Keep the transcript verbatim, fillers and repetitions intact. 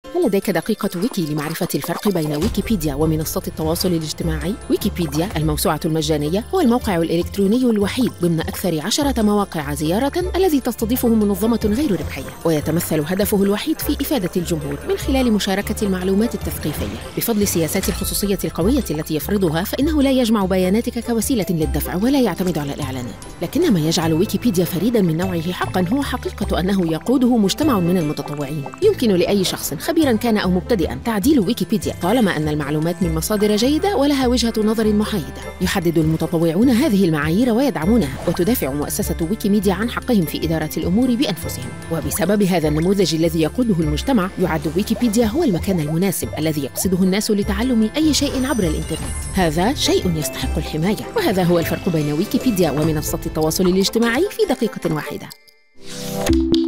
هل لديك دقيقة ويكي لمعرفة الفرق بين ويكيبيديا ومنصات التواصل الاجتماعي؟ ويكيبيديا الموسوعة المجانية هو الموقع الإلكتروني الوحيد ضمن أكثر عشرة مواقع زيارة الذي تستضيفه منظمة غير ربحية، ويتمثل هدفه الوحيد في إفادة الجمهور من خلال مشاركة المعلومات التثقيفية. بفضل سياسات الخصوصية القوية التي يفرضها، فإنه لا يجمع بياناتك كوسيلة للدفع ولا يعتمد على الإعلانات. لكن ما يجعل ويكيبيديا فريداً من نوعه حقاً هو حقيقة أنه يقوده مجتمع من المتطوعين. يمكن لأي شخص خبيراً كان أو مبتدئاً تعديل ويكيبيديا طالما أن المعلومات من مصادر جيدة ولها وجهة نظر محايدة. يحدد المتطوعون هذه المعايير ويدعمونها، وتدافع مؤسسة ويكيميديا عن حقهم في إدارة الأمور بأنفسهم. وبسبب هذا النموذج الذي يقوده المجتمع، يعد ويكيبيديا هو المكان المناسب الذي يقصده الناس لتعلم أي شيء عبر الإنترنت. هذا شيء يستحق الحماية، وهذا هو الفرق بين ويكيبيديا ومنصة التواصل الاجتماعي في دقيقة واحدة.